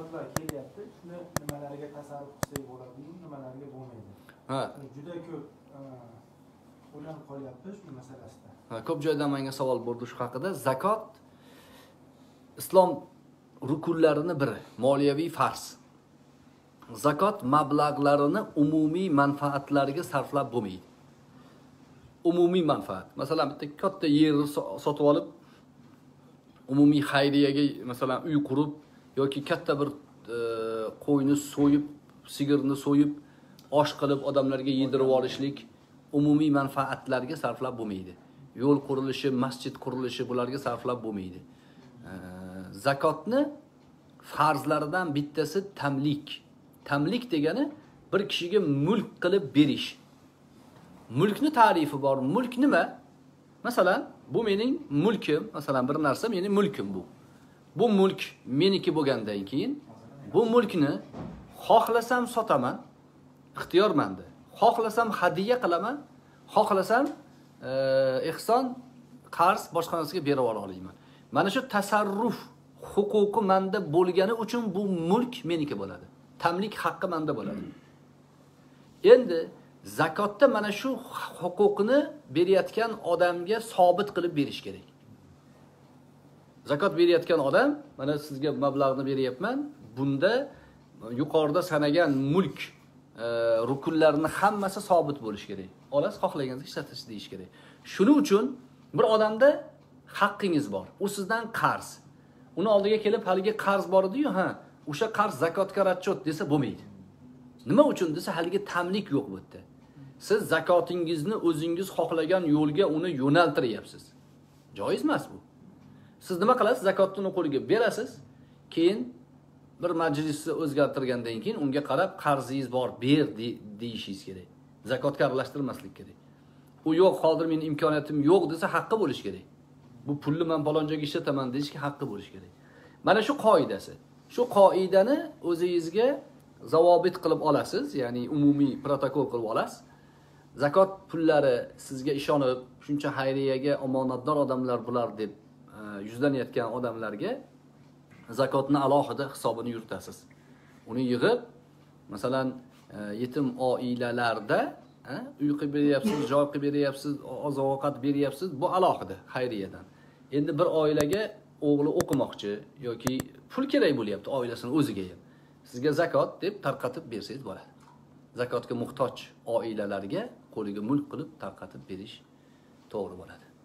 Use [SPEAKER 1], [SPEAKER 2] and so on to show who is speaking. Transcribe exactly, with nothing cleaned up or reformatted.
[SPEAKER 1] zakotlar kelyapti. Shuni nimalariga tasarruf qilsak bo'ladi, nimalariga bo'lmaydi.
[SPEAKER 2] Ha.
[SPEAKER 1] Juda ko'p o'ylanib qolyapti shu masalasida.
[SPEAKER 2] Ha, ko'p joydan menga savol bo'ldi shu haqida. Zakot islom rukunlarining biri, moliyaviy farz. Zakot mablag'larini umumiy manfaatlarga sarflab bo'lmaydi. Umumiy manfaat. Masalan, bitta katta yerni sotib olib, umumiy xayriyaga, masalan, uy qurib yoki katta bir e, qo'yni so'yib, sigirni so'yib, osh qilib odamlarga yedirib olishlik umumiy manfaatlarga sarflab bo'lmaydi. Yo'l qurilishi, masjid qurilishi bularga sarflab bo'lmaydi. E, zakotni farzlaridan bittasi tamlik. Tamlik degani bir kishiga mulk qilib berish. Mulkni ta'rifi bor. Mulk nima? Masalan, bu mening mulkim, masalan bir narsa mening mulkim bu. Bu mulk meniki bo'lgandan keyin bu mulkni xohlasam sotaman, ixtiyor menda. Xohlasam hadiya qilaman, xohlasam e, ehson, qarz boshqa narsaga berib olaman. Mana shu tasarruf huquqi menda bo'lgani uchun bu mulk meniki bo'ladi. Tamlik haqqi menda bo'ladi. Endi zakotda mana shu huquqni berayotgan odamga sobit qilib berish kerak. Zakot berayotgan odam, mana sizga mablag'ni beryapman, bunda yuqorida sanagan mulk e, rukunlarining hammasi sobit bo'lishi kerak. Olasiz, xohlaganingizga ishlatish deyish kerak. Shuning uchun bir odamda haqqingiz bor. U sizdan qarz. Uni oldiga kelib haligi qarz bor edi-yu, ha, o'sha qarz zakotga ratchot desa bo'lmaydi. Nima uchun desa haligi tamlik yo'q bu yerda. Siz zakotingizni o'zingiz xohlagan yo'lga uni yo'naltiryapsiz. Joiz emas bu. Siz nima qilasiz? Zakotni qo'liga berasiz, keyin bir majlisni o'zgartirgandan keyin unga qarab qarzingiz bor, ber deyishingiz kerak. Zakotga aralashtirmaslik kerak. U yo'q, hozir mening imkoniyatim yo'q desa haqqi bo'lish kerak. Bu pulni men falonjaga ishlataman deyishga haqqi bo'lish kerak. Mana shu qoidasi. Shu qoidani o'zingizga zavobit qilib olasiz, ya'ni umumiy protokol qilib olasiz. Zakot pullari sizga ishonib, shuncha xayriyaga omonatdor odamlar bular deb yuzlanayotgan odamlarga zakotni alohida hisobini yuritasiz. Uni yig'ib, masalan, yetim oilalarda uy qilib beryapsiz, joy qilib beryapsiz, oziq-ovqat beryapsiz, bu alohida xayriyadan. Endi bir oilaga o'g'li o'qimoqchi yoki pul kerak bo'lyapti oilasini o'ziga ham. Sizga zakot deb tarqatib bersangiz bo'ladi. Zakotga muhtoj oilalarga qo'liga mulk qilib tarqatib berish to'g'ri bo'ladi.